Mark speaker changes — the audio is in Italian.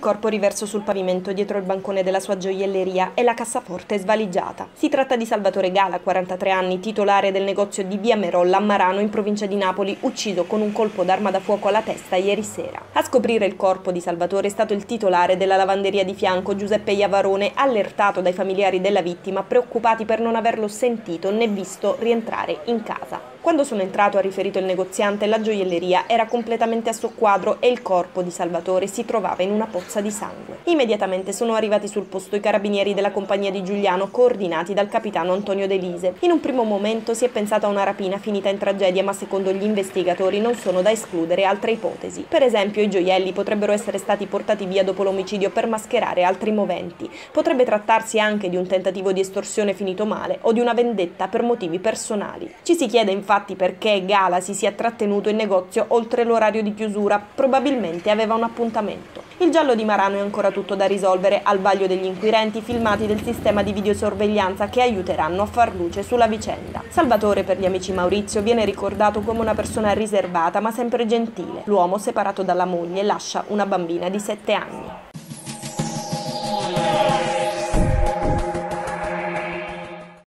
Speaker 1: corpo riverso sul pavimento dietro il bancone della sua gioielleria e la cassaforte svaligiata. Si tratta di Salvatore Gala, 43 anni, titolare del negozio di via Merolla a Marano in provincia di Napoli, ucciso con un colpo d'arma da fuoco alla testa ieri sera. A scoprire il corpo di Salvatore è stato il titolare della lavanderia di fianco, Giuseppe Iavarone, allertato dai familiari della vittima, preoccupati per non averlo sentito né visto rientrare in casa. Quando sono entrato, ha riferito il negoziante, la gioielleria era completamente a soqquadro e il corpo di Salvatore si trovava in una pozza di sangue. Immediatamente sono arrivati sul posto i carabinieri della compagnia di Giuliano, coordinati dal capitano Antonio De Lise. In un primo momento si è pensato a una rapina finita in tragedia, ma secondo gli investigatori non sono da escludere altre ipotesi. Per esempio, i gioielli potrebbero essere stati portati via dopo l'omicidio per mascherare altri moventi. Potrebbe trattarsi anche di un tentativo di estorsione finito male o di una vendetta per motivi personali. Ci si chiede infatti perché Gala si sia trattenuto in negozio oltre l'orario di chiusura, probabilmente aveva un appuntamento. Il giallo di Marano è ancora tutto da risolvere, al vaglio degli inquirenti filmati del sistema di videosorveglianza che aiuteranno a far luce sulla vicenda. Salvatore, per gli amici Maurizio, viene ricordato come una persona riservata ma sempre gentile. L'uomo, separato dalla moglie, lascia una bambina di 7 anni.